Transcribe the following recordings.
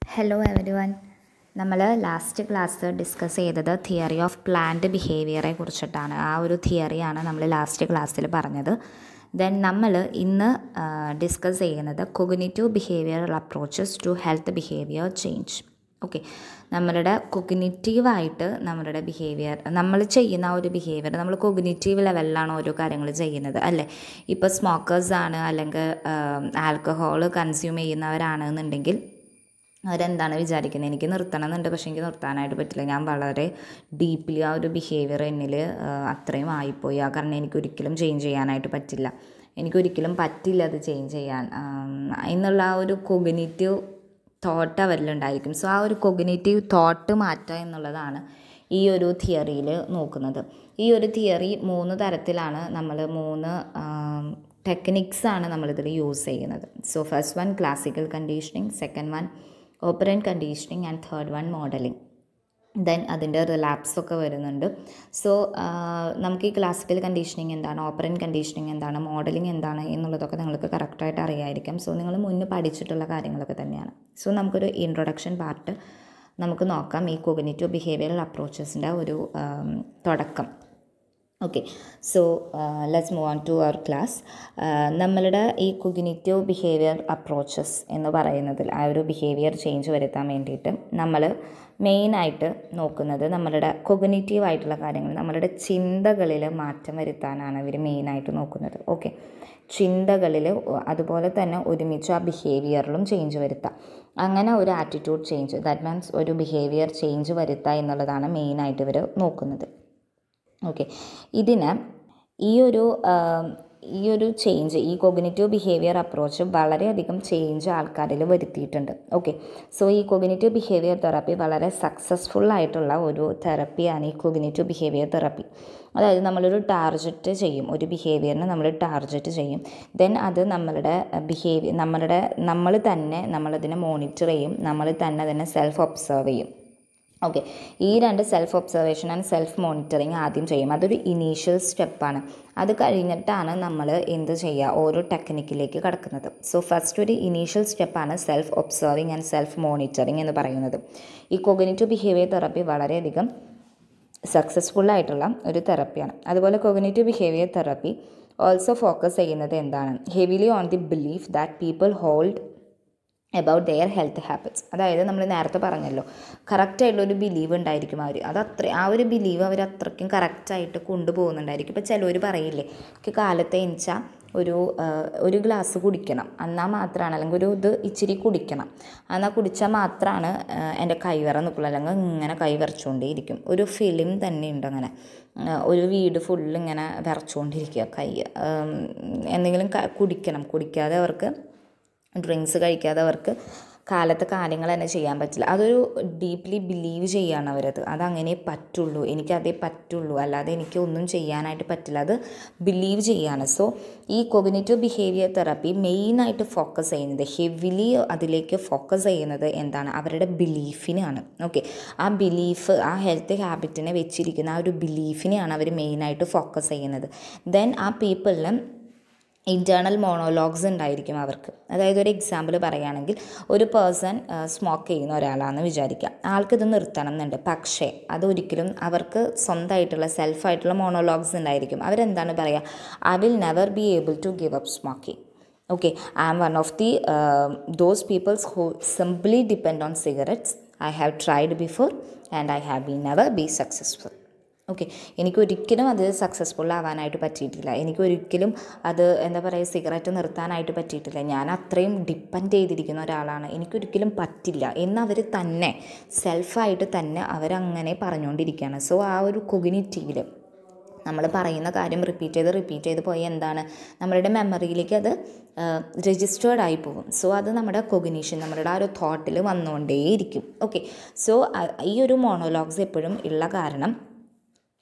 Hello everyone. നമ്മൾ last class discuss ചെയ്തത് theory of plant ബിഹേവിയറെ കുറിച്ചിട്ടാണ്. ആ ഒരു തിയറിയാണ് നമ്മൾ ലാസ്റ്റ് ക്ലാസ്സിൽ പറഞ്ഞത്. ദെൻ നമ്മൾ ഇന്ന് ഡിസ്കസ് ചെയ്യുന്നത് cognitive behavioural approaches to health behaviour change. Okay, നമ്മളുടെ കൊഗ്നിറ്റീവായിട്ട് നമ്മളുടെ ബിഹേവിയർ, നമ്മൾ ചെയ്യുന്ന ഒരു ബിഹേവിയർ നമ്മൾ കൊഗ്നിറ്റീവ് ലെവലിലാണ് ഓരോ കാര്യങ്ങൾ ചെയ്യുന്നത് അല്ലേ. ഇപ്പോൾ സ്മോക്കേഴ്സാണ് അല്ലെങ്കിൽ ആൽക്കഹോൾ കൺസ്യൂം ചെയ്യുന്നവരാണെന്നുണ്ടെങ്കിൽ അവരെന്താണ് വിചാരിക്കുന്നത്, എനിക്ക് നിർത്തണം എന്നുണ്ട്, പക്ഷേ എനിക്ക് നിർത്താനായിട്ട് പറ്റില്ല, ഞാൻ വളരെ ഡീപ്ലി ആ ഒരു ബിഹേവിയർ എന്നിൽ അത്രയും ആയിപ്പോയി, ആ കാരണം എനിക്കൊരിക്കലും ചേഞ്ച് ചെയ്യാനായിട്ട് പറ്റില്ല, എനിക്കൊരിക്കലും പറ്റില്ല അത് ചേഞ്ച് ചെയ്യാൻ എന്നുള്ള ആ ഒരു കൊഗ്നിറ്റീവ് തോട്ട് അവരിലുണ്ടായിരിക്കും. സോ ആ ഒരു കൊഗ്നിറ്റീവ് തോട്ട് മാറ്റുക എന്നുള്ളതാണ് ഈ ഒരു തിയറിയിൽ നോക്കുന്നത്. ഈ ഒരു തിയറി 3 തരത്തിലാണ്, നമ്മൾ 3 ടെക്നിക്സാണ് നമ്മളിതിൽ യൂസ് ചെയ്യുന്നത്. So first one classical conditioning, second one operant conditioning and third one modelling. Then അതിൻ്റെ റിലാപ്സൊക്കെ വരുന്നുണ്ട്. സോ നമുക്ക് ഈ ക്ലാസിക്കൽ കണ്ടീഷനിങ് എന്താണ്, ഓപ്പറൻറ്റ് കണ്ടീഷനിങ് എന്താണ്, മോഡലിംഗ് എന്താണ് എന്നുള്ളതൊക്കെ നിങ്ങൾക്ക് കറക്റ്റായിട്ട് അറിയായിരിക്കും. സോ നിങ്ങൾ മുന്നേ പഠിച്ചിട്ടുള്ള കാര്യങ്ങളൊക്കെ തന്നെയാണ്. സോ നമുക്കൊരു ഇൻട്രൊഡക്ഷൻ പാർട്ട് നമുക്ക് നോക്കാം, ഈ കൊഗ്നിറ്റീവ് ബിഹേവിയറൽ അപ്രോച്ചസിൻ്റെ ഒരു തുടക്കം. Okay, so let's move on to our class. നമ്മളുടെ ഈ കൊഗ്നിറ്റീവ് ബിഹേവിയർ അപ്രോച്ചസ് എന്ന് പറയുന്നതിൽ ആ ഒരു ബിഹേവിയർ ചേഞ്ച് വരുത്താൻ വേണ്ടിയിട്ട് നമ്മൾ മെയിനായിട്ട് നോക്കുന്നത് നമ്മളുടെ കൊഗ്നിറ്റീവായിട്ടുള്ള കാര്യങ്ങൾ, നമ്മളുടെ ചിന്തകളിൽ മാറ്റം വരുത്താനാണ് ഇവർ മെയിനായിട്ട് നോക്കുന്നത്. ഓക്കെ, ചിന്തകളിൽ അതുപോലെ തന്നെ ഒരുമിച്ച് ആ ബിഹേവിയറിലും ചേഞ്ച് വരുത്താം. അങ്ങനെ ഒരു ആറ്റിറ്റ്യൂഡ് ചേഞ്ച്, ദാറ്റ് മീൻസ് ഒരു ബിഹേവിയർ ചേഞ്ച് വരുത്തുക എന്നുള്ളതാണ് മെയിനായിട്ട് ഇവർ നോക്കുന്നത്. ഓക്കെ, ഇതിന് ഈ ഒരു ചേഞ്ച്, ഈ കൊഗ്നിറ്റീവ് ബിഹേവിയർ അപ്രോച്ച് വളരെയധികം ചേഞ്ച് ആൾക്കാരിൽ വരുത്തിയിട്ടുണ്ട്. ഓക്കെ, സോ ഈ കൊഗ്നിറ്റീവ് ബിഹേവിയർ തെറാപ്പി വളരെ സക്സസ്ഫുൾ ആയിട്ടുള്ള ഒരു തെറാപ്പിയാണ് ഈ കൊഗ്നിറ്റീവ് ബിഹേവിയർ തെറാപ്പി. അതായത് നമ്മളൊരു ടാർഗറ്റ് ചെയ്യും, ഒരു ബിഹേവിയറിനെ നമ്മൾ ടാർഗറ്റ് ചെയ്യും, ദെൻ അത് നമ്മളുടെ നമ്മൾ തന്നെ നമ്മളതിനെ മോണിറ്റർ ചെയ്യും, നമ്മൾ തന്നെ അതിനെ സെൽഫ് ഒബ്സർവ് ചെയ്യും. ഓക്കെ, ഈ 2 self observation and self monitoring ആദ്യം ചെയ്യും. അതൊരു ഇനീഷ്യൽ സ്റ്റെപ്പാണ്. അത് കഴിഞ്ഞിട്ടാണ് നമ്മൾ എന്ത് ചെയ്യുക, ഓരോ ടെക്നിക്കിലേക്ക് കടക്കുന്നത്. സോ ഫസ്റ്റ് ഒരു ഇനീഷ്യൽ സ്റ്റെപ്പാണ് self observing and self monitoring എന്ന് പറയുന്നത്. ഈ കൊഗ്നിറ്റീവ് ബിഹേവിയർ തെറാപ്പി വളരെയധികം സക്സസ്ഫുൾ ആയിട്ടുള്ള ഒരു തെറാപ്പിയാണ്. അതുപോലെ cognitive behaviour therapy also focus ചെയ്യുന്നത് എന്താണ്, heavily on the belief that people hold about their health habits. അതായത് നമ്മൾ നേരത്തെ പറഞ്ഞല്ലോ, കറക്റ്റായിട്ടുള്ളൊരു ബിലീവ് ഉണ്ടായിരിക്കും ആ ഒരു ബിലീവ് അവർ അത്രയ്ക്കും കറക്റ്റായിട്ട് കൊണ്ടുപോകുന്നുണ്ടായിരിക്കും. ഇപ്പോൾ ചിലർ പറയില്ലേ, എനിക്ക് കാലത്തെ എണിച്ചാൽ ഒരു ഗ്ലാസ് കുടിക്കണം എന്നാൽ മാത്രമാണ്, അല്ലെങ്കിൽ ഇത് ഇച്ചിരി കുടിക്കണം എന്നാൽ കുടിച്ചാൽ മാത്രമാണ് എൻ്റെ കൈവിറ നിൽക്കുള്ളൂ, അല്ലെങ്കിൽ ഇങ്ങനെ കൈ വിറച്ചുകൊണ്ടേയിരിക്കും. ഒരു ഫിലിം തന്നെ ഉണ്ട് അങ്ങനെ, ഒരു വീട് ഫുള്ള് ഇങ്ങനെ വിറച്ചുകൊണ്ടിരിക്കുക, കൈ എന്തെങ്കിലും കുടിക്കാതെ അവർക്ക്, ഡ്രിങ്ക്സ് കഴിക്കാതെ അവർക്ക് കാലത്തെ കാര്യങ്ങൾ തന്നെ ചെയ്യാൻ പറ്റില്ല. അതൊരു ഡീപ്ലി ബിലീവ് ചെയ്യുകയാണ് അവരത്, അതങ്ങനെ പറ്റുള്ളൂ, എനിക്കതേ പറ്റുള്ളൂ, അല്ലാതെ എനിക്ക് ഒന്നും ചെയ്യാനായിട്ട് പറ്റില്ല, അത് ബിലീവ് ചെയ്യുകയാണ്. സോ ഈ കൊഗ്നിറ്റീവ് ബിഹേവിയർ തെറാപ്പി മെയിനായിട്ട് ഫോക്കസ് ചെയ്യുന്നത്, ഹെവിലി അതിലേക്ക് ഫോക്കസ് ചെയ്യുന്നത് എന്താണ്, അവരുടെ ബിലീഫിനാണ്. ഓക്കെ, ആ ബിലീഫ്, ആ ഹെൽത്ത് ഹാബിറ്റിനെ വെച്ചിരിക്കുന്ന ആ ഒരു ബിലീഫിനെയാണ് അവർ മെയിനായിട്ട് ഫോക്കസ് ചെയ്യുന്നത്. ദെൻ ആ പീപ്പിളിന് ഇൻറ്റേർണൽ മോണോലോഗ്സ് ഉണ്ടായിരിക്കും അവർക്ക്. അതായത് ഒരു എക്സാമ്പിൾ പറയുകയാണെങ്കിൽ, ഒരു പേഴ്സൺ സ്മോക്ക് ചെയ്യുന്ന ഒരാളാണെന്ന് വിചാരിക്കുക, ആൾക്കിത് നിർത്തണം എന്നുണ്ട്, പക്ഷേ അതൊരിക്കലും അവർക്ക് സ്വന്തമായിട്ടുള്ള സെൽഫായിട്ടുള്ള മോണോലോഗ്സ് ഉണ്ടായിരിക്കും. അവരെന്താണ് പറയുക, I will never be able to give up smoking. Okay, I am one of the those peoples who simply depend on cigarettes. I have tried before and I have never been successful. Okay, എനിക്കൊരിക്കലും അത് successful ആവാനായിട്ട് പറ്റിയിട്ടില്ല, എനിക്കൊരിക്കലും അത് എന്താ പറയുക, cigarette നിർത്താനായിട്ട് പറ്റിയിട്ടില്ല, ഞാൻ അത്രയും ഡിപ്പെൻഡ് ചെയ്തിരിക്കുന്ന ഒരാളാണ്, എനിക്കൊരിക്കലും പറ്റില്ല എന്നവർ തന്നെ സെൽഫായിട്ട് തന്നെ അവരങ്ങനെ പറഞ്ഞുകൊണ്ടിരിക്കുകയാണ്. സോ ആ ഒരു കൊഗ്നിറ്റീവിൽ നമ്മൾ പറയുന്ന കാര്യം റിപ്പീറ്റ് ചെയ്ത് പോയി എന്താണ്, നമ്മളുടെ മെമ്മറിയിലേക്ക് അത് രജിസ്റ്റേർഡ് ആയി പോകും. സോ അത് നമ്മുടെ കൊഗ്നിഷൻ, നമ്മുടെ ആ ഒരു തോട്ടിൽ വന്നുകൊണ്ടേയിരിക്കും. ഓക്കെ, സോ ഈ ഒരു മോണോലോഗ്സ് എപ്പോഴും ഉള്ള കാരണം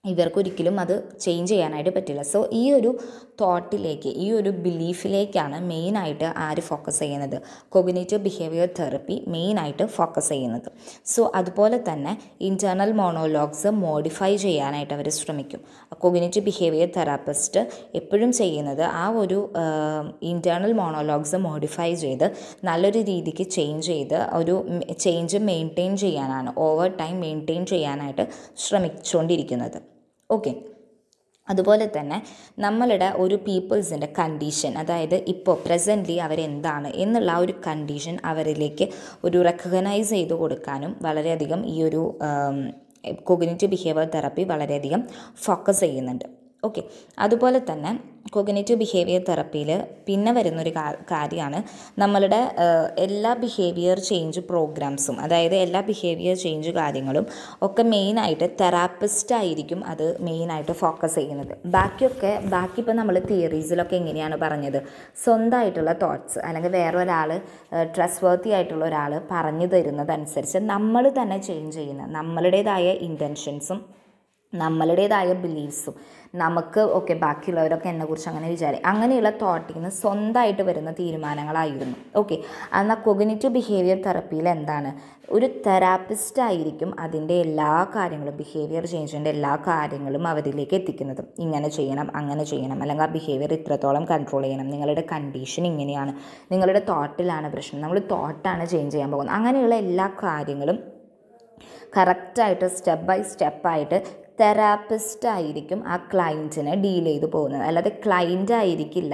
ഇവർക്കൊരിക്കലും അത് ചേഞ്ച് ചെയ്യാനായിട്ട് പറ്റില്ല. സോ ഈ ഒരു തോട്ടിലേക്ക്, ഈ ഒരു ബിലീഫിലേക്കാണ് മെയിനായിട്ട് ആര് ഫോക്കസ് ചെയ്യുന്നത്, കോഗ്നിറ്റീവ് ബിഹേവിയർ തെറപ്പി മെയിനായിട്ട് ഫോക്കസ് ചെയ്യുന്നത്. സോ അതുപോലെ തന്നെ ഇൻറ്റേർണൽ മോണോലോഗ്സ് മോഡിഫൈ ചെയ്യാനായിട്ട് അവർ ശ്രമിക്കും. കോഗ്നിറ്റീവ് ബിഹേവിയർ തെറാപ്പിസ്റ്റ് എപ്പോഴും ചെയ്യുന്നത് ആ ഒരു ഇൻറ്റേർണൽ മോണോലോഗ്സ് മോഡിഫൈ ചെയ്ത് നല്ലൊരു രീതിക്ക് ചേഞ്ച് ചെയ്ത് ഒരു ചേഞ്ച് മെയിൻറ്റെയിൻ ചെയ്യാനാണ്, ഓവർ ടൈം മെയിൻറ്റെയിൻ ചെയ്യാനായിട്ട് ശ്രമിച്ചുകൊണ്ടിരിക്കുന്നത്. ഓക്കെ. അതുപോലെ തന്നെ നമ്മളുടെ ഒരു പീപ്പിൾസിൻ്റെ കണ്ടീഷൻ, അതായത് ഇപ്പോൾ പ്രസൻ്റ്ലി അവരെന്താണ് എന്നുള്ള ആ ഒരു കണ്ടീഷൻ അവരിലേക്ക് ഒരു റെക്കഗ്നൈസ് ചെയ്ത് കൊടുക്കാനും വളരെയധികം ഈ ഒരു കോഗ്നിറ്റീവ് ബിഹേവിയർ തെറപ്പി വളരെയധികം ഫോക്കസ് ചെയ്യുന്നുണ്ട്. ഓക്കെ. അതുപോലെ തന്നെ കോഗ്നിറ്റീവ് ബിഹേവിയർ തെറപ്പിയിൽ പിന്നെ വരുന്നൊരു കാര്യമാണ് നമ്മളുടെ എല്ലാ ബിഹേവിയർ ചേഞ്ച് പ്രോഗ്രാംസും, അതായത് എല്ലാ ബിഹേവിയർ ചേഞ്ച് കാര്യങ്ങളും ഒക്കെ മെയിനായിട്ട് തെറാപ്പിസ്റ്റായിരിക്കും അത് മെയിനായിട്ട് ഫോക്കസ് ചെയ്യുന്നത്. ബാക്കി ഇപ്പോൾ നമ്മൾ തിയറീസിലൊക്കെ എങ്ങനെയാണ് പറഞ്ഞത്, സ്വന്തമായിട്ടുള്ള തോട്ട്സ് അല്ലെങ്കിൽ വേറൊരാൾ ട്രസ്റ്റ് വർത്തി ആയിട്ടുള്ള ഒരാൾ പറഞ്ഞു തരുന്നതനുസരിച്ച് നമ്മൾ തന്നെ ചേഞ്ച് ചെയ്യുന്ന നമ്മളുടേതായ ഇൻറ്റൻഷൻസും നമ്മളുടേതായ ബിലീഫ്സും നമുക്ക് ബാക്കിയുള്ളവരൊക്കെ എന്നെക്കുറിച്ച് അങ്ങനെ അങ്ങനെയുള്ള തോട്ടിൽ നിന്ന് സ്വന്തമായിട്ട് വരുന്ന തീരുമാനങ്ങളായിരുന്നു. ഓക്കെ. എന്നാൽ കോഗ്നിറ്റീവ് ബിഹേവിയർ തെറപ്പിയിൽ എന്താണ്, ഒരു തെറാപ്പിസ്റ്റായിരിക്കും അതിൻ്റെ എല്ലാ കാര്യങ്ങളും, ബിഹേവിയർ ചേഞ്ചിൻ്റെ എല്ലാ കാര്യങ്ങളും അവരിലേക്ക് എത്തിക്കുന്നത്. ഇങ്ങനെ ചെയ്യണം, അങ്ങനെ ചെയ്യണം, അല്ലെങ്കിൽ ആ ബിഹേവിയർ ഇത്രത്തോളം കൺട്രോൾ ചെയ്യണം, നിങ്ങളുടെ കണ്ടീഷൻ ഇങ്ങനെയാണ്, നിങ്ങളുടെ തോട്ടിലാണ് പ്രശ്നം, നമ്മൾ തോട്ടാണ് ചേഞ്ച് ചെയ്യാൻ പോകുന്നത്, അങ്ങനെയുള്ള എല്ലാ കാര്യങ്ങളും കറക്റ്റായിട്ട് സ്റ്റെപ്പ് ബൈ സ്റ്റെപ്പായിട്ട് തെറാപ്പിസ്റ്റായിരിക്കും ആ ക്ലയൻറ്റിനെ ഡീൽ ചെയ്ത് പോകുന്നത്. അല്ലാതെ ക്ലയൻ്റ് ആയിരിക്കില്ല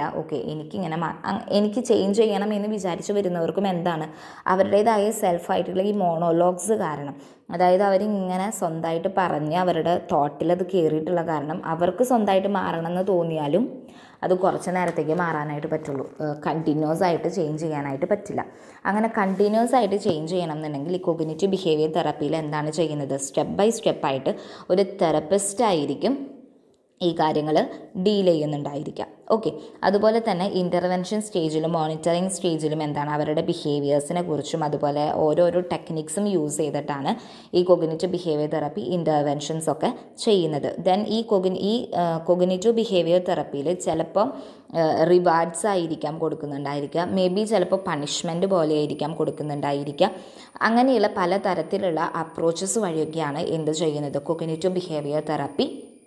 എനിക്ക് ചേഞ്ച് ചെയ്യണം എന്ന് വിചാരിച്ച് വരുന്നവർക്കും എന്താണ് അവരുടേതായ സെൽഫായിട്ടുള്ള ഈ മോണോലോഗ്സ് കാരണം, അതായത് അവരിങ്ങനെ സ്വന്തമായിട്ട് പറഞ്ഞ് അവരുടെ തോട്ടിലത് കയറിയിട്ടുള്ള കാരണം അവർക്ക് സ്വന്തമായിട്ട് മാറണമെന്ന് തോന്നിയാലും അത് കുറച്ച് നേരത്തേക്ക് മാറാനായിട്ട് പറ്റുള്ളൂ. കണ്ടിന്യൂസ് ആയിട്ട് ചേഞ്ച് ചെയ്യാനായിട്ട് പറ്റില്ല. അങ്ങനെ കണ്ടിന്യൂസ് ആയിട്ട് ചേഞ്ച് ചെയ്യണം എന്നുണ്ടെങ്കിൽ ഈ കോഗ്നിറ്റീവ് ബിഹേവിയർ തെറപ്പിയിൽ എന്താണ് ചെയ്യുന്നത്, സ്റ്റെപ്പ് ബൈ സ്റ്റെപ്പായിട്ട് ഒരു തെറപ്പിസ്റ്റായിരിക്കും ഈ കാര്യങ്ങൾ ഡീൽ ചെയ്യുന്നുണ്ടായിരിക്കാം. ഓക്കെ. അതുപോലെ തന്നെ ഇൻ്റർവെൻഷൻ സ്റ്റേജിലും മോണിറ്ററിങ് സ്റ്റേജിലും എന്താണ് അവരുടെ ബിഹേവിയേഴ്സിനെ കുറിച്ചും അതുപോലെ ഓരോരോ ടെക്നിക്സും യൂസ് ചെയ്തിട്ടാണ് ഈ കോഗ്നിറ്റീവ് ബിഹേവിയർ തെറപ്പി ഇൻ്റർവെൻഷൻസ് ഒക്കെ ചെയ്യുന്നത്. ദെൻ ഈ കോഗ്നിറ്റീവ് ബിഹേവിയർ തെറപ്പിയിൽ ചിലപ്പോൾ റിവാർഡ്സ് ആയിരിക്കാം കൊടുക്കുന്നുണ്ടായിരിക്കുക, മേ ബി ചിലപ്പോൾ പണിഷ്മെൻറ്റ് പോലെ ആയിരിക്കാം കൊടുക്കുന്നുണ്ടായിരിക്കുക. അങ്ങനെയുള്ള പലതരത്തിലുള്ള അപ്രോച്ചസ് വഴിയൊക്കെയാണ് എന്ത് ചെയ്യുന്നത്, കോഗ്നിറ്റീവ് ബിഹേവിയർ തെറപ്പി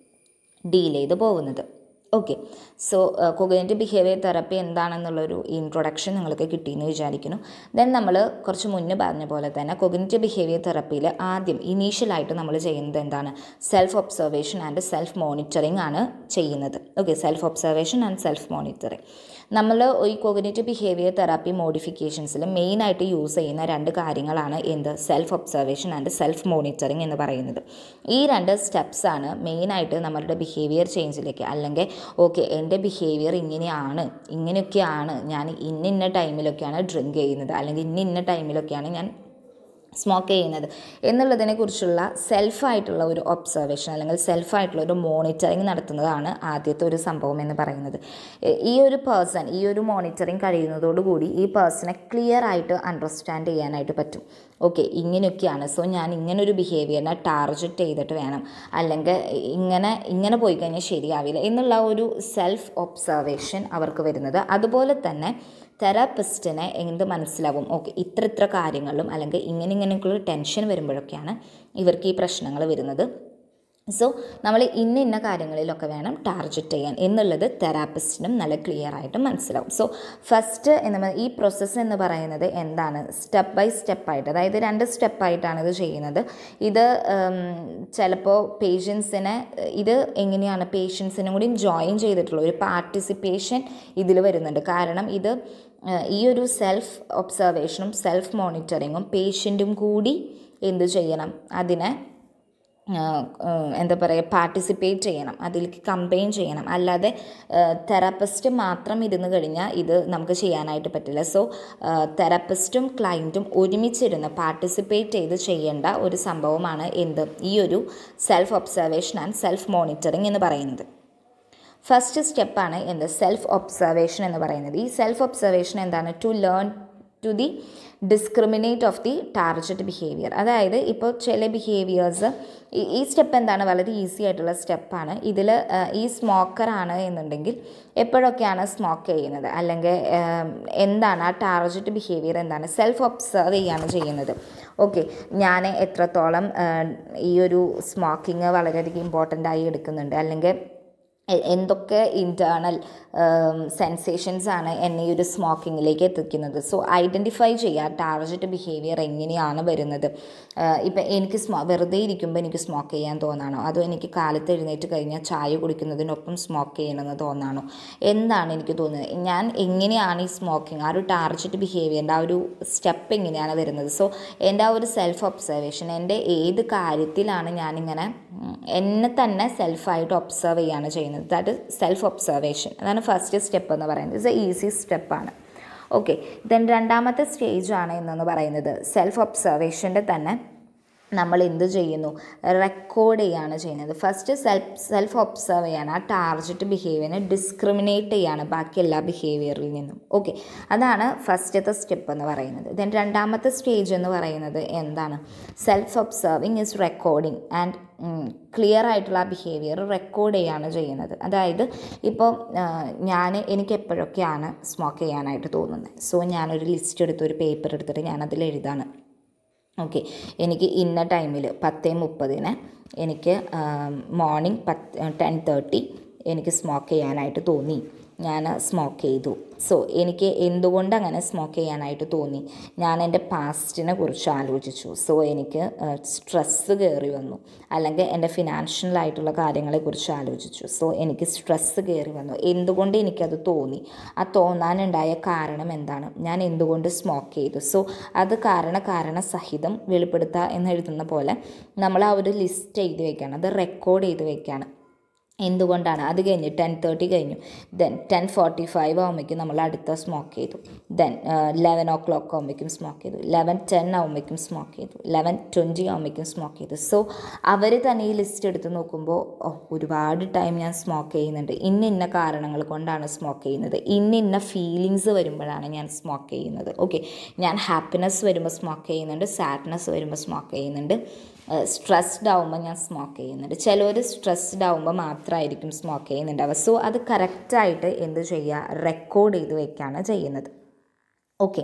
ഡീൽ ചെയ്ത് പോകുന്നത്. Okay. So cognitive behaviour therapy എന്താണെന്നുള്ളൊരു ഇൻട്രൊഡക്ഷൻ നിങ്ങൾക്ക് കിട്ടിയെന്ന് വിചാരിക്കുന്നു. ദെൻ നമ്മൾ കുറച്ച് മുന്നേ പറഞ്ഞ പോലെ തന്നെ കോഗ്നിറ്റീവ് ബിഹേവിയർ തെറപ്പിയിൽ ആദ്യം ഇനീഷ്യലായിട്ട് നമ്മൾ ചെയ്യുന്നത് എന്താണ്, self observation and self monitoring ആണ് ചെയ്യുന്നത്. Okay. Self observation and self monitoring നമ്മൾ ഈ കോഗ്നിറ്റീവ് ബിഹേവിയർ തെറാപ്പി മോഡിഫിക്കേഷൻസിൽ മെയിനായിട്ട് യൂസ് ചെയ്യുന്ന രണ്ട് കാര്യങ്ങളാണ് self observation and self monitoring എന്ന് പറയുന്നത്. ഈ രണ്ട് സ്റ്റെപ്സാണ് മെയിനായിട്ട് നമ്മളുടെ ബിഹേവിയർ ചേഞ്ചിലേക്ക്, അല്ലെങ്കിൽ എൻ്റെ ബിഹേവിയർ ഇങ്ങനെയൊക്കെയാണ്, ഞാൻ ഇന്ന ടൈമിലൊക്കെയാണ് ഡ്രിങ്ക് ചെയ്യുന്നത്, അല്ലെങ്കിൽ ഇന്ന ടൈമിലൊക്കെയാണ് ഞാൻ സ്മോക്ക് ചെയ്യുന്നത് എന്നുള്ളതിനെക്കുറിച്ചുള്ള സെൽഫായിട്ടുള്ള ഒരു ഒബ്സർവേഷൻ അല്ലെങ്കിൽ സെൽഫായിട്ടുള്ള ഒരു മോണിറ്ററിങ് നടത്തുന്നതാണ് ആദ്യത്തെ ഒരു സംഭവം എന്ന് പറയുന്നത്. ഈ ഒരു മോണിറ്ററിങ് കഴിയുന്നതോടുകൂടി ഈ പേഴ്സണെ ക്ലിയർ ആയിട്ട് അണ്ടർസ്റ്റാൻഡ് ചെയ്യാനായിട്ട് പറ്റും. ഓക്കെ, ഇങ്ങനെയൊക്കെയാണ്, സോ ഞാൻ ഇങ്ങനൊരു ബിഹേവിയറിനെ ടാർഗറ്റ് ചെയ്തിട്ട് വേണം, അല്ലെങ്കിൽ ഇങ്ങനെ പോയി കഴിഞ്ഞാൽ ശരിയാവില്ല എന്നുള്ള ഒരു സെൽഫ് ഒബ്സർവേഷൻ അവർക്ക് വരുന്നത്. അതുപോലെ തന്നെ തെറാപ്പിസ്റ്റിനെ മനസ്സിലാവും, ഇത്ര കാര്യങ്ങളും അല്ലെങ്കിൽ ഇങ്ങനെയൊക്കെയുള്ള ടെൻഷൻ വരുമ്പോഴൊക്കെയാണ് ഇവർക്ക് ഈ പ്രശ്നങ്ങൾ വരുന്നത്. സോ നമ്മൾ ഇന്ന കാര്യങ്ങളിലൊക്കെ വേണം ടാർഗറ്റ് ചെയ്യാൻ എന്നുള്ളത് തെറാപ്പിസ്റ്റിനും നല്ല ക്ലിയർ ആയിട്ട് മനസ്സിലാവും. സോ ഫസ്റ്റ് ഈ പ്രോസസ്സ് എന്ന് പറയുന്നത് എന്താണ്, സ്റ്റെപ്പ് ബൈ സ്റ്റെപ്പായിട്ട്, അതായത് 2 സ്റ്റെപ്പായിട്ടാണ് ഇത് ചെയ്യുന്നത്. ഇത് ചിലപ്പോൾ എങ്ങനെയാണ് പേഷ്യൻസിനും കൂടി ജോയിൻ ചെയ്തിട്ടുള്ള ഒരു പാർട്ടിസിപ്പേഷൻ ഇതിൽ വരുന്നുണ്ട്. കാരണം ഈ ഒരു സെൽഫ് ഒബ്സർവേഷനും സെൽഫ് മോണിറ്ററിങ്ങും പേഷ്യൻറ്റും കൂടി എന്ത് ചെയ്യണം, അതിനെ പാർട്ടിസിപ്പേറ്റ് ചെയ്യണം, അതിലേക്ക് കമ്പൈൻ ചെയ്യണം. അല്ലാതെ തെറാപ്പിസ്റ്റ് മാത്രം ഇരുന്ന് കഴിഞ്ഞാൽ ഇത് നമുക്ക് ചെയ്യാനായിട്ട് പറ്റില്ല. സോ തെറാപ്പിസ്റ്റും ക്ലയൻറ്റും ഒരുമിച്ചിരുന്ന് പാർട്ടിസിപ്പേറ്റ് ചെയ്ത് ചെയ്യേണ്ട ഒരു സംഭവമാണ് ഈ ഒരു self observation and self monitoring എന്ന് പറയുന്നത്. ഫസ്റ്റ് സ്റ്റെപ്പാണ് സെൽഫ് ഒബ്സർവേഷൻ എന്ന് പറയുന്നത്. ഈ സെൽഫ് ഒബ്സർവേഷൻ എന്താണ്, to to the discriminate of the target behaviour. അതായത് ഇപ്പോൾ ചില ബിഹേവിയേഴ്സ്, ഈ സ്റ്റെപ്പ് എന്താണ്, വളരെ ഈസി ആയിട്ടുള്ള സ്റ്റെപ്പാണ്. ഇതിൽ ഈ സ്മോക്കറാണ് എന്നുണ്ടെങ്കിൽ എപ്പോഴൊക്കെയാണ് സ്മോക്ക് ചെയ്യുന്നത്, അല്ലെങ്കിൽ എന്താണ് ആ ടാർഗറ്റ് ബിഹേവിയർ എന്താണ്, സെൽഫ് ഒബ്സർവ് ചെയ്യാണ് ചെയ്യുന്നത്. ഓക്കെ, ഞാൻ എത്രത്തോളം ഈ ഒരു സ്മോക്കിങ് വളരെയധികം ഇമ്പോർട്ടൻ്റ് ആയി എടുക്കുന്നുണ്ട്, അല്ലെങ്കിൽ എന്തൊക്കെ ഇൻറ്റേർണൽ സെൻസേഷൻസാണ് എന്നെ ഈ ഒരു സ്മോക്കിങ്ങിലേക്ക് എത്തിക്കുന്നത്. സോ ഐഡൻറ്റിഫൈ ചെയ്യുക ടാർഗറ്റ് ബിഹേവിയർ എങ്ങനെയാണ് വരുന്നത്. ഇപ്പം എനിക്ക് വെറുതെ ഇരിക്കുമ്പോൾ എനിക്ക് സ്മോക്ക് ചെയ്യാൻ തോന്നാണോ, അതോ എനിക്ക് കാലത്ത് എഴുന്നേറ്റ് കഴിഞ്ഞാൽ ചായ കുടിക്കുന്നതിനൊപ്പം സ്മോക്ക് ചെയ്യണമെന്ന് തോന്നാണോ, എന്താണ് എനിക്ക് തോന്നുന്നത്, ഞാൻ എങ്ങനെയാണ് ഈ സ്മോക്കിങ്, ആ ഒരു ടാർഗറ്റ് ബിഹേവിയറിൻ്റെ ആ ഒരു സ്റ്റെപ്പ് എങ്ങനെയാണ് വരുന്നത്. സോ എൻ്റെ ആ ഒരു സെൽഫ് ഒബ്സർവേഷൻ, എൻ്റെ ഏത് കാര്യത്തിലാണ് ഞാനിങ്ങനെ എന്നെ തന്നെ സെൽഫായിട്ട് ഒബ്സർവ് ചെയ്യുകയാണ് ചെയ്യുന്നത്. That is self observation. അതാണ് ഫസ്റ്റ് സ്റ്റെപ്പ് എന്ന് പറയുന്നത്. ഇറ്റ്സ് എ ഈസി സ്റ്റെപ്പാണ്. ഓക്കെ, ദെൻ രണ്ടാമത്തെ സ്റ്റേജാണ് എന്നു പറയുന്നത് സെൽഫ് ഒബ്സർവേഷൻ്റെ തന്നെ നമ്മൾ എന്ത് ചെയ്യുന്നു, റെക്കോർഡ് ചെയ്യുകയാണ് ചെയ്യുന്നത്. ഫസ്റ്റ് സെൽഫ് ഒബ്സർവ് ചെയ്യാണ്, ആ ടാർഗറ്റ് ബിഹേവിയറിനെ ഡിസ്ക്രിമിനേറ്റ് ചെയ്യാണ് ബാക്കി എല്ലാ ബിഹേവിയറിൽ നിന്നും. ഓക്കെ, അതാണ് ഫസ്റ്റത്തെ സ്റ്റെപ്പ് എന്ന് പറയുന്നത്. ദെൻ രണ്ടാമത്തെ സ്റ്റേജ് എന്ന് പറയുന്നത് എന്താണ്, self observing is recording and clear ആയിട്ടുള്ള ആ ബിഹേവിയർ റെക്കോർഡ് ചെയ്യുകയാണ് ചെയ്യുന്നത്. അതായത് ഇപ്പോൾ എനിക്ക് എപ്പോഴൊക്കെയാണ് സ്മോക്ക് ചെയ്യാനായിട്ട് തോന്നുന്നത്. സോ ഞാനൊരു ലിസ്റ്റ് എടുത്ത് ഒരു പേപ്പർ എടുത്തിട്ട് ഞാനതിൽ എഴുതാണ്. ഓക്കെ, എനിക്ക് ഇന്ന ടൈമിൽ 10:30 എനിക്ക് മോർണിംഗ് 10:30 എനിക്ക് സ്മോക്ക് ചെയ്യാനായിട്ട് തോന്നി, ഞാൻ സ്മോക്ക് ചെയ്തു. സോ എനിക്ക് എന്തുകൊണ്ട് അങ്ങനെ സ്മോക്ക് ചെയ്യാനായിട്ട് തോന്നി, ഞാൻ എൻ്റെ പാസ്റ്റിനെ കുറിച്ച് ആലോചിച്ചു. സോ എനിക്ക് സ്ട്രെസ്സ് കയറി വന്നു, അല്ലെങ്കിൽ എൻ്റെ ഫിനാൻഷ്യലായിട്ടുള്ള കാര്യങ്ങളെക്കുറിച്ച് ആലോചിച്ചു. സോ എനിക്ക് സ്ട്രെസ്സ് കയറി വന്നു. എന്തുകൊണ്ട് എനിക്കത് തോന്നി, ആ തോന്നാനുണ്ടായ കാരണം എന്താണ്, ഞാൻ എന്തുകൊണ്ട് സ്മോക്ക് ചെയ്തു. സോ അത് കാരണ സഹിതം വെളിപ്പെടുത്തുക എന്നെഴുതുന്ന പോലെ നമ്മൾ ആ ഒരു ലിസ്റ്റ് എഴുതി വയ്ക്കുകയാണ്, അത് റെക്കോർഡ് ചെയ്ത് വയ്ക്കുകയാണ്. എന്തുകൊണ്ടാണ്, അത് കഴിഞ്ഞ് 10:30 കഴിഞ്ഞു, ദെൻ 10:45 ആകുമ്പോഴേക്കും നമ്മൾ അടുത്ത സ്മോക്ക് ചെയ്തു, ദെൻ 11 o'clock ആകുമ്പോഴേക്കും സ്മോക്ക് ചെയ്തു, 11:10 ആകുമ്പോഴേക്കും സ്മോക്ക് ചെയ്തു, 11:20 ആകുമ്പോഴേക്കും സ്മോക്ക് ചെയ്തു. സോ അവർ തന്നെ ഈ ലിസ്റ്റ് എടുത്ത് നോക്കുമ്പോൾ ഒരുപാട് ടൈം ഞാൻ സ്മോക്ക് ചെയ്യുന്നുണ്ട്, ഇന്ന കാരണങ്ങൾ കൊണ്ടാണ് സ്മോക്ക് ചെയ്യുന്നത്, ഇന്ന ഫീലിങ്സ് വരുമ്പോഴാണ് ഞാൻ സ്മോക്ക് ചെയ്യുന്നത്. ഓക്കെ, ഞാൻ ഹാപ്പിനെസ് വരുമ്പോൾ സ്മോക്ക് ചെയ്യുന്നുണ്ട്, സാഡ്നെസ് വരുമ്പോൾ സ്മോക്ക് ചെയ്യുന്നുണ്ട്, സ്ട്രെസ്ഡ് ആവുമ്പോൾ ഞാൻ സ്മോക്ക് ചെയ്യുന്നുണ്ട്. ചിലർ സ്ട്രെസ്ഡ് ആവുമ്പോൾ മാത്രമായിരിക്കും സ്മോക്ക് ചെയ്യുന്നുണ്ടാവുക. സോ അത് കറക്റ്റായിട്ട് എന്ത് ചെയ്യുക, റെക്കോർഡ് ചെയ്ത് വയ്ക്കുകയാണ് ചെയ്യുന്നത്. ഓക്കെ,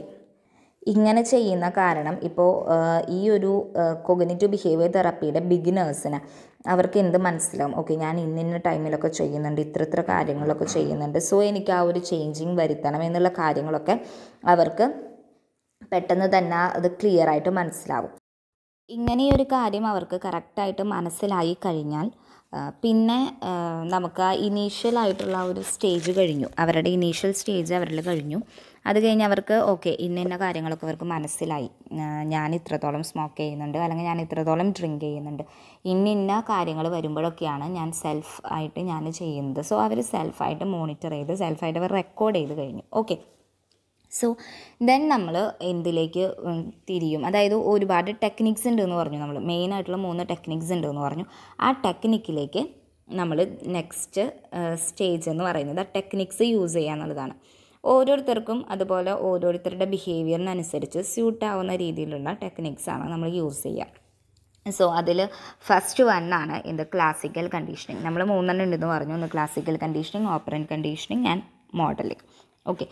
ഇങ്ങനെ ചെയ്യുന്ന കാരണം ഇപ്പോൾ ഈ ഒരു കോഗ്നിറ്റീവ് ബിഹേവിയർ തെറാപ്പിയുടെ ബിഗിനേഴ്സിന് അവർക്ക് എന്ത് മനസ്സിലാവും, ഓക്കെ ഞാൻ ഇന്ന ടൈമിലൊക്കെ ചെയ്യുന്നുണ്ട്, ഇത്ര കാര്യങ്ങളൊക്കെ ചെയ്യുന്നുണ്ട്, സോ എനിക്ക് ആ ഒരു ചേഞ്ചിങ് വരുത്തണം എന്നുള്ള കാര്യങ്ങളൊക്കെ അവർക്ക് പെട്ടെന്ന് തന്നെ അത് ക്ലിയർ ആയിട്ട് മനസ്സിലാവും. ഇങ്ങനെയൊരു കാര്യം അവർക്ക് കറക്റ്റായിട്ട് മനസ്സിലായി കഴിഞ്ഞാൽ പിന്നെ നമുക്ക് ആ ഇനീഷ്യലായിട്ടുള്ള ഒരു സ്റ്റേജ് കഴിഞ്ഞു, അവരുടെ ഇനീഷ്യൽ സ്റ്റേജ് അവരിൽ കഴിഞ്ഞു. അത് കഴിഞ്ഞ് അവർക്ക് ഓക്കെ ഇന്ന കാര്യങ്ങളൊക്കെ അവർക്ക് മനസ്സിലായി, ഞാൻ ഇത്രത്തോളം സ്മോക്ക് ചെയ്യുന്നുണ്ട്, അല്ലെങ്കിൽ ഞാൻ ഇത്രത്തോളം ഡ്രിങ്ക് ചെയ്യുന്നുണ്ട്, ഇന്ന കാര്യങ്ങൾ വരുമ്പോഴൊക്കെയാണ് ഞാൻ സെൽഫ് ആയിട്ട് ഞാൻ ചെയ്യുന്നത്. സോ അവർ സെൽഫായിട്ട് മോണിറ്റർ ചെയ്ത് സെൽഫായിട്ട് അവർ റെക്കോർഡ് ചെയ്ത് കഴിഞ്ഞു. ഓക്കെ, സോ ദെൻ നമ്മൾ എന്തിലേക്ക് തിരിയും, അതായത് ഒരുപാട് ടെക്നിക്സ് ഉണ്ടെന്ന് പറഞ്ഞു, നമ്മൾ മെയിനായിട്ടുള്ള 3 ടെക്നിക്സ് ഉണ്ടെന്ന് പറഞ്ഞു. ആ ടെക്നിക്കിലേക്ക് നമ്മൾ നെക്സ്റ്റ് സ്റ്റേജ് എന്ന് പറയുന്നത് ആ ടെക്നിക്സ് യൂസ് ചെയ്യുക എന്നുള്ളതാണ്. ഓരോരുത്തർക്കും അതുപോലെ ഓരോരുത്തരുടെ ബിഹേവിയറിനനുസരിച്ച് സ്യൂട്ടാവുന്ന രീതിയിലുള്ള ടെക്നിക്സാണ് നമ്മൾ യൂസ് ചെയ്യുക. സോ അതിൽ ഫസ്റ്റ് വണ്ണാണ് എന്ത്, ക്ലാസിക്കൽ കണ്ടീഷനിങ്. നമ്മൾ 3 ഉണ്ടെന്ന് പറഞ്ഞു, ഒന്ന് classical conditioning, operant conditioning and modelling. Okay,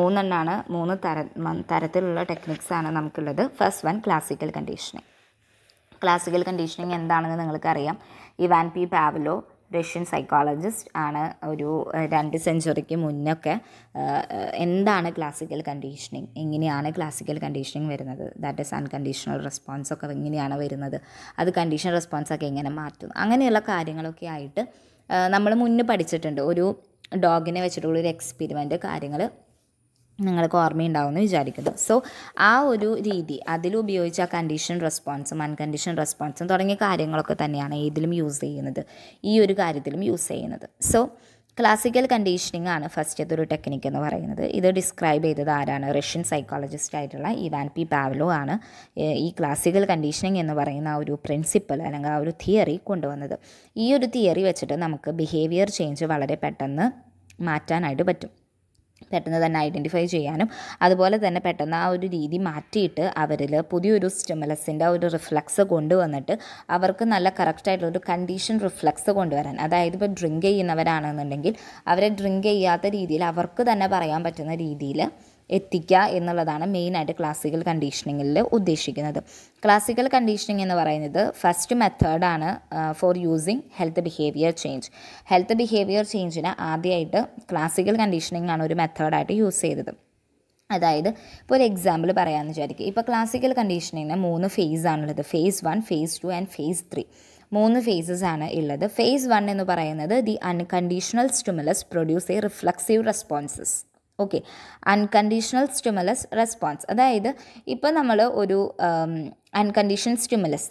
3 തരത്തിലുള്ള ടെക്നിക്സാണ് നമുക്കുള്ളത്. First one classical conditioning. Classical conditioning എന്താണെന്ന് നിങ്ങൾക്കറിയാം. Ivan P Pavlov Russian psychologist ആണ്. ഒരു 2 സെഞ്ച്വറിക്ക് മുന്നൊക്കെ എന്താണ് ക്ലാസിക്കൽ കണ്ടീഷനിങ്, എങ്ങനെയാണ് ക്ലാസിക്കൽ കണ്ടീഷനിങ് വരുന്നത്, ദാറ്റ് ഈസ് അൺകണ്ടീഷണൽ റെസ്പോൺസൊക്കെ എങ്ങനെയാണ് വരുന്നത്, അത് കണ്ടീഷണൽ റെസ്പോൺസൊക്കെ എങ്ങനെ മാറ്റും, അങ്ങനെയുള്ള കാര്യങ്ങളൊക്കെ ആയിട്ട് നമ്മൾ മുന്നേ പഠിച്ചിട്ടുണ്ട്. ഒരു ഡോഗിനെ വെച്ചിട്ടുള്ളൊരു എക്സ്പെരിമെൻറ്റ് കാര്യങ്ങൾ നിങ്ങൾക്ക് ഓർമ്മയുണ്ടാവുമെന്ന് വിചാരിക്കുന്നു. സോ ആ ഒരു രീതി അതിലുപയോഗിച്ച ആ കണ്ടീഷൻ റെസ്പോൺസും അൺകണ്ടീഷൻ റെസ്പോൺസും തുടങ്ങിയ കാര്യങ്ങളൊക്കെ തന്നെയാണ് ഇതിലും യൂസ് ചെയ്യുന്നത്, ഈ ഒരു കാര്യത്തിലും യൂസ് ചെയ്യുന്നത്. സോ ക്ലാസിക്കൽ കണ്ടീഷനിങ് ആണ് ഫസ്റ്റത്തെ ഒരു ടെക്നിക്ക് എന്ന് പറയുന്നത്. ഇത് ഡിസ്ക്രൈബ് ചെയ്തത് ആരാണ്, റഷ്യൻ സൈക്കോളജിസ്റ്റ് ആയിട്ടുള്ള ഇവാൻ പി പാവ്ലോ ആണ് ഈ ക്ലാസിക്കൽ കണ്ടീഷനിങ് എന്ന് പറയുന്ന ആ ഒരു പ്രിൻസിപ്പിൾ അല്ലെങ്കിൽ ആ ഒരു തിയറി കൊണ്ടുവന്നത്. ഈ ഒരു തിയറി വെച്ചിട്ട് നമുക്ക് ബിഹേവിയർ ചേഞ്ച് വളരെ പെട്ടെന്ന് മാറ്റാനായിട്ട് പറ്റും. പെട്ടെന്ന് തന്നെ ഐഡൻറ്റിഫൈ ചെയ്യാനും അതുപോലെ തന്നെ പെട്ടെന്ന് ആ ഒരു രീതി മാറ്റിയിട്ട് അവരിൽ പുതിയൊരു സ്റ്റിമുലസിൻ്റെ ഒരു റിഫ്ലക്സ് കൊണ്ടുവന്നിട്ട് അവർക്ക് നല്ല കറക്റ്റായിട്ടുള്ളൊരു കണ്ടീഷൻ റിഫ്ലക്സ് കൊണ്ടുവരാൻ, അതായത് ഇപ്പോൾ ഡ്രിങ്ക് ചെയ്യുന്നവരാണെന്നുണ്ടെങ്കിൽ അവരെ ഡ്രിങ്ക് ചെയ്യാത്ത രീതിയിൽ അവർക്ക് തന്നെ പറയാൻ പറ്റുന്ന രീതിയിൽ എത്തിക്കുക എന്നുള്ളതാണ് മെയിനായിട്ട് ക്ലാസിക്കൽ കണ്ടീഷനിങ്ങിൽ ഉദ്ദേശിക്കുന്നത്. ക്ലാസിക്കൽ കണ്ടീഷനിങ് എന്ന് പറയുന്നത് ഫസ്റ്റ് മെത്തേഡാണ് for using health behaviour change. Health behaviour ചേഞ്ചിന് ആദ്യമായിട്ട് ക്ലാസിക്കൽ കണ്ടീഷനിങ് ആണ് ഒരു മെത്തേഡായിട്ട് യൂസ് ചെയ്തത്. അതായത് ഇപ്പോൾ ഒരു എക്സാമ്പിൾ പറയാമെന്ന് വിചാരിക്കുക. ഇപ്പോൾ ക്ലാസിക്കൽ കണ്ടീഷനിങ്ങിന് 3 ഫേസ് ആണുള്ളത്. Phase 1, phase 2 and phase 3. 3 phases ആണ് ഉള്ളത്. ഫേസ് 1 എന്ന് പറയുന്നത് the unconditional stimulus produce a reflexive responses. Okay, unconditional stimulus response, അതായത് ഇപ്പോൾ നമ്മൾ ഒരു അൺകണ്ടീഷണൽ സ്റ്റിമുലസ്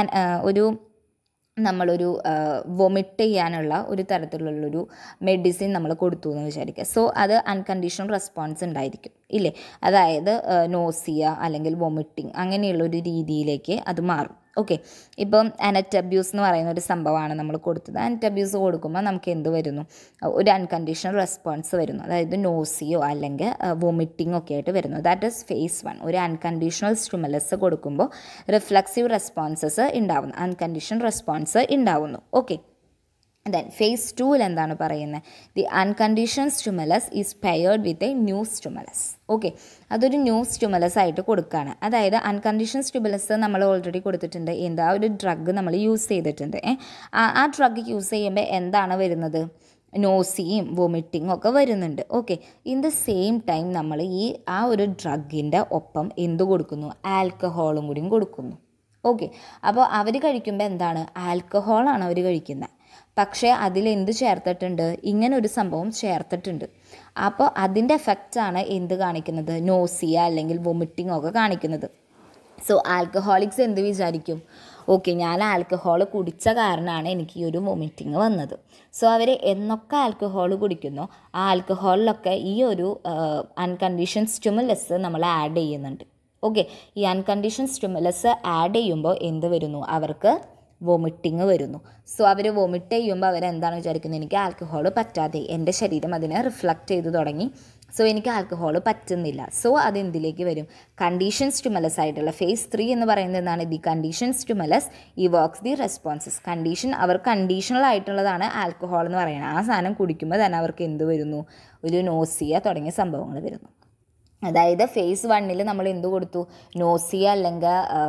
നമ്മളൊരു വൊമിറ്റ് ചെയ്യാനുള്ള ഒരു തരത്തിലുള്ളൊരു മെഡിസിൻ നമ്മൾ കൊടുത്തു എന്ന് വിചാരിക്കുക. സോ അത് അൺകണ്ടീഷണൽ റെസ്പോൺസ് ഉണ്ടായിരിക്കും ഇല്ലേ, അതായത് നോസിയ അല്ലെങ്കിൽ വൊമിറ്റിംഗ് അങ്ങനെയുള്ളൊരു രീതിയിലേക്ക് അത് മാറും. ഓക്കെ, ഇപ്പം അനറ്റബ്യൂസ് എന്ന് പറയുന്ന ഒരു സംഭവമാണ് നമ്മൾ കൊടുത്തത്. അനറ്റബ്യൂസ് കൊടുക്കുമ്പോൾ നമുക്ക് എന്ത് വരുന്നു, ഒരു അൺകണ്ടീഷണൽ റെസ്പോൺസ് വരുന്നു, അതായത് നോസിയോ അല്ലെങ്കിൽ വൊമിറ്റിംഗ് ഒക്കെ ആയിട്ട് വരുന്നു. That is phase 1. ഒരു അൺകണ്ടീഷണൽ സ്റ്റിമുലസ് കൊടുക്കുമ്പോൾ റിഫ്ലക്സീവ് റെസ്പോൺസസ് ഉണ്ടാവുന്നു, അൺകണ്ടീഷണൽ റെസ്പോൺസ് ഉണ്ടാവുന്നു. ഓക്കെ, ദെൻ ഫേസ് 2 എന്താണ് പറയുന്നത്, the unconditional stimulus is paired with a new stimulus. Okay, അതൊരു ന്യൂ സ്റ്റിമുലസ് ആയിട്ട് കൊടുക്കുകയാണ്. അതായത് അൺകണ്ടീഷണൽ സ്റ്റിമുലസ് നമ്മൾ ഓൾറെഡി കൊടുത്തിട്ടുണ്ട്, എന്താ ഒരു ഡ്രഗ് നമ്മൾ യൂസ് ചെയ്തിട്ടുണ്ട്. ആ ഡ്രഗ് യൂസ് ചെയ്യുമ്പോൾ എന്താണ് വരുന്നത്, നോസിയും വൊമിറ്റിങ്ങും ഒക്കെ വരുന്നുണ്ട്. Okay, in the same time നമ്മൾ ആ ഒരു ഡ്രഗിൻ്റെ ഒപ്പം എന്ത് കൊടുക്കുന്നു, ആൽക്കഹോളും കൂടിയും കൊടുക്കുന്നു. ഓക്കെ, അപ്പോൾ അവർ കഴിക്കുമ്പോൾ എന്താണ്, ആൽക്കഹോളാണ് അവർ കഴിക്കുന്നത്. പക്ഷേ അതിലെന്ത് ചേർത്തിട്ടുണ്ട്, ഇങ്ങനൊരു സംഭവം ചേർത്തിട്ടുണ്ട്. അപ്പോൾ അതിൻ്റെ എഫക്റ്റാണ് എന്ത് കാണിക്കുന്നത്, നോസിയ അല്ലെങ്കിൽ വൊമിറ്റിംഗ് ഒക്കെ കാണിക്കുന്നത്. സോ ആൽക്കഹോളിക്സ് എന്ത് വിചാരിക്കും, ഓക്കെ ഞാൻ ആൽക്കഹോൾ കുടിച്ച കാരണമാണ് എനിക്ക് ഈ ഒരു വൊമിറ്റിംഗ് വന്നത്. സോ അവർ എന്നൊക്കെ ആൽക്കഹോൾ കുടിക്കുന്നോ ആ ആൽക്കഹോളിലൊക്കെ ഈ ഒരു അൺകണ്ടീഷൻ സ്റ്റിമുലസ് നമ്മൾ ആഡ് ചെയ്യുന്നുണ്ട്. ഓക്കെ, ഈ അൺകണ്ടീഷൻ സ്റ്റിമുലസ് ആഡ് ചെയ്യുമ്പോൾ എന്ത് വരുന്നു, അവർക്ക് വൊമിറ്റിങ് വരുന്നു. സോ അവർ വൊമിറ്റ് ചെയ്യുമ്പോൾ അവരെന്താണ് വിചാരിക്കുന്നത്, എനിക്ക് ആൽക്കഹോൾ പറ്റാതെ, എൻ്റെ ശരീരം അതിനെ റിഫ്ലക്റ്റ് ചെയ്ത് തുടങ്ങി, സോ എനിക്ക് ആൽക്കഹോൾ പറ്റുന്നില്ല. സോ അതെന്തിലേക്ക് വരും, കണ്ടീഷൻ സ്റ്റിമുലസ് ആയിട്ടുള്ള ഫേസ് 3 എന്ന് പറയുന്നത് എന്താണ്, the condition stimulus evokes the responses. അവർ കണ്ടീഷണൽ ആയിട്ടുള്ളതാണ് ആൽക്കഹോൾ എന്ന് പറയുന്നത്. ആ സാധനം കുടിക്കുമ്പോൾ തന്നെ അവർക്ക് എന്ത് വരുന്നു, ഒരു നോസിയ തുടങ്ങിയ സംഭവങ്ങൾ വരുന്നു. അതായത് ഫേസ് 1 നമ്മൾ എന്ത് കൊടുത്തു, നോസിയ അല്ലെങ്കിൽ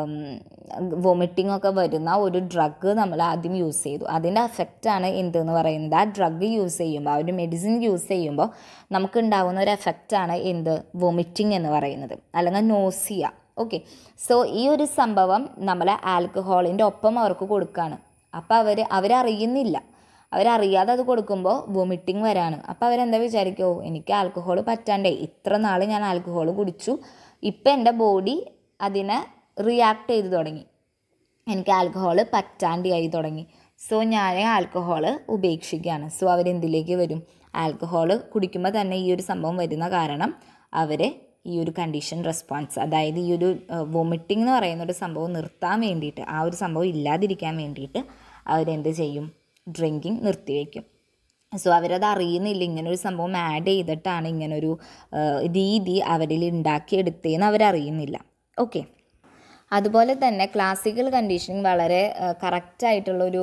വൊമിറ്റിംഗ് ഒക്കെ വരുന്ന ഒരു ഡ്രഗ് നമ്മൾ ആദ്യം യൂസ് ചെയ്തു. അതിൻ്റെ എഫക്റ്റാണ് എന്തെന്ന് പറയുന്നത്, ആ ഡ്രഗ് യൂസ് ചെയ്യുമ്പോൾ, ആ ഒരു മെഡിസിൻ യൂസ് ചെയ്യുമ്പോൾ നമുക്ക് ഉണ്ടാകുന്ന ഒരു എഫക്റ്റാണ് എന്ത്, വൊമിറ്റിംഗ് എന്ന് പറയുന്നത് അല്ലെങ്കിൽ നോസിയ. ഓക്കെ, സോ ഈ ഒരു സംഭവം നമ്മൾ ആൽക്കഹോളിൻ്റെ ഒപ്പം അവർക്ക് കൊടുക്കുകയാണ്. അപ്പോൾ അവരറിയുന്നില്ല, അവരറിയാതെ അത് കൊടുക്കുമ്പോൾ വൊമിറ്റിംഗ് വരാണ്. അപ്പോൾ അവരെന്താ വിചാരിക്കുമോ, എനിക്ക് ആൽക്കഹോൾ പറ്റാണ്ടേ, ഇത്ര നാൾ ഞാൻ ആൽക്കഹോൾ കുടിച്ചു, ഇപ്പം എൻ്റെ ബോഡി അതിനെ റിയാക്ട് ചെയ്ത് തുടങ്ങി, എനിക്ക് ആൽക്കഹോൾ പറ്റാണ്ടായി തുടങ്ങി, സോ ഞാൻ ആൽക്കഹോൾ ഉപേക്ഷിക്കുകയാണ്. സോ അവരെന്തിലേക്ക് വരും, ആൽക്കഹോൾ കുടിക്കുമ്പോൾ തന്നെ ഈ ഒരു സംഭവം വരുന്ന കാരണം അവർ ഈ ഒരു കണ്ടീഷൻ റെസ്പോൺസ്, അതായത് ഈ ഒരു വൊമിറ്റിംഗ് എന്ന് പറയുന്ന ഒരു സംഭവം നിർത്താൻ വേണ്ടിയിട്ട്, ആ ഒരു സംഭവം ഇല്ലാതിരിക്കാൻ വേണ്ടിയിട്ട് അവരെന്ത് ചെയ്യും, ഡ്രിങ്കിങ് നിർത്തിവെക്കും. സോ അവരത് അറിയുന്നില്ല, ഇങ്ങനൊരു സംഭവം ആഡ് ചെയ്തിട്ടാണ് ഇങ്ങനൊരു രീതി അവരിൽ ഉണ്ടാക്കിയെടുത്തതെന്ന് അവരറിയുന്നില്ല. ഓക്കെ, അതുപോലെ തന്നെ ക്ലാസിക്കൽ കണ്ടീഷനിങ് വളരെ കറക്റ്റായിട്ടുള്ളൊരു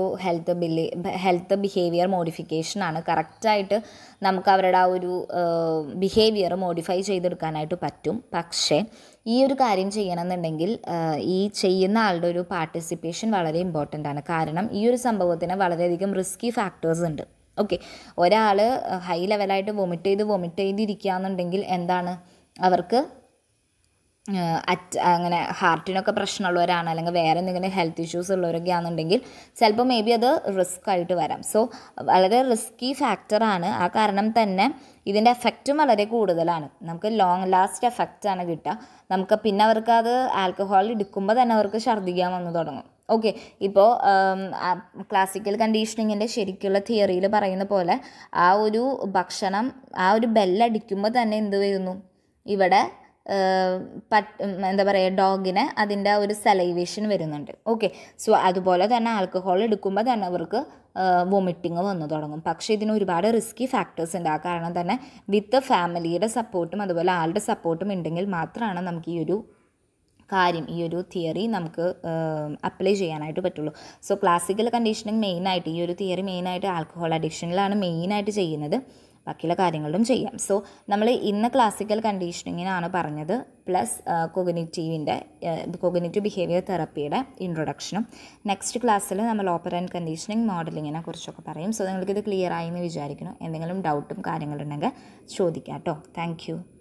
ഹെൽത്ത് ബിഹേവിയർ മോഡിഫിക്കേഷനാണ്. കറക്റ്റായിട്ട് നമുക്ക് അവരുടെ ആ ഒരു ബിഹേവിയർ മോഡിഫൈ ചെയ്തെടുക്കാനായിട്ട് പറ്റും. പക്ഷേ ഈ ഒരു കാര്യം ചെയ്യണമെന്നുണ്ടെങ്കിൽ ഈ ചെയ്യുന്ന ആളുടെ ഒരു പാർട്ടിസിപ്പേഷൻ വളരെ ഇമ്പോർട്ടൻ്റ് ആണ്. കാരണം ഈ ഒരു സംഭവത്തിന് വളരെയധികം റിസ്കി ഫാക്ടേഴ്സ് ഉണ്ട്. ഓക്കെ, ഒരാൾ ഹൈ ലെവലായിട്ട് വൊമിറ്റ് ചെയ്തിരിക്കുക എന്നുണ്ടെങ്കിൽ എന്താണ്, അവർക്ക് അങ്ങനെ ഹാർട്ടിനൊക്കെ പ്രശ്നമുള്ളവരാണ് അല്ലെങ്കിൽ വേറെ എന്തെങ്കിലും ഹെൽത്ത് ഇഷ്യൂസ് ഉള്ളവരൊക്കെ ആണെന്നുണ്ടെങ്കിൽ ചിലപ്പോൾ മേ ബി അത് റിസ്ക് ആയിട്ട് വരാം. സോ വളരെ റിസ്കി ഫാക്ടറാണ്. ആ കാരണം തന്നെ ഇതിൻ്റെ എഫക്റ്റും വളരെ കൂടുതലാണ്. നമുക്ക് ലോങ് ലാസ്റ്റ് എഫക്റ്റാണ് കിട്ടുക. നമുക്ക് പിന്നെ അവർക്ക് അത് ആൽക്കഹോൾ എടുക്കുമ്പോൾ തന്നെ അവർക്ക് ഛർദ്ദിക്കാൻ വന്നു തുടങ്ങും. ഓക്കെ, ഇപ്പോൾ ക്ലാസിക്കൽ കണ്ടീഷനിങ്ങിൻ്റെ ശരിക്കുള്ള തിയറിയിൽ പറയുന്ന പോലെ ആ ഒരു ഭക്ഷണം, ആ ഒരു ബെല്ലടിക്കുമ്പോൾ തന്നെ എന്ത് വരുന്നു, ഇവിടെ എന്താ പറയുക, ഡോഗിന് അതിൻ്റെ ഒരു സലൈവേഷൻ വരുന്നുണ്ട്. ഓക്കെ, സോ അതുപോലെ തന്നെ ആൽക്കഹോൾ എടുക്കുമ്പോൾ തന്നെ അവർക്ക് വൊമിറ്റിങ് വന്നു തുടങ്ങും. പക്ഷേ ഇതിന് ഒരുപാട് റിസ്കി ഫാക്ടേഴ്സ് ഉണ്ട്. ആ കാരണം തന്നെ വിത്ത് ഫാമിലിയുടെ സപ്പോർട്ടും അതുപോലെ ആളുടെ സപ്പോർട്ടും ഉണ്ടെങ്കിൽ മാത്രമാണ് നമുക്ക് ഈ ഒരു തിയറി നമുക്ക് അപ്ലൈ ചെയ്യാനായിട്ട് പറ്റുള്ളൂ. സോ ക്ലാസിക്കൽ കണ്ടീഷനിങ് മെയിനായിട്ട് ഈ ഒരു തിയറി മെയിനായിട്ട് ആൽക്കഹോൾ അഡിക്ഷനിലാണ് മെയിനായിട്ട് ചെയ്യുന്നത്. ബാക്കിയുള്ള കാര്യങ്ങളിലും ചെയ്യാം. സോ നമ്മൾ ഇന്ന് ക്ലാസിക്കൽ കണ്ടീഷനിങ്ങിനാണ് പറഞ്ഞത്, പ്ലസ് കോഗ്നിറ്റീവ് ബിഹേവിയർ തെറപ്പിയുടെ ഇൻട്രൊഡക്ഷനും. നെക്സ്റ്റ് ക്ലാസ്സിൽ നമ്മൾ ഓപ്പറൻറ്റ് കണ്ടീഷനിങ് മോഡലിങ്ങിനെ കുറിച്ചൊക്കെ പറയും. സോ നിങ്ങൾക്കിത് ക്ലിയർ ആയി എന്ന് വിചാരിക്കുന്നു. എന്തെങ്കിലും ഡൗട്ടും കാര്യങ്ങളുണ്ടെങ്കിൽ ചോദിക്കാം കേട്ടോ. Thank U.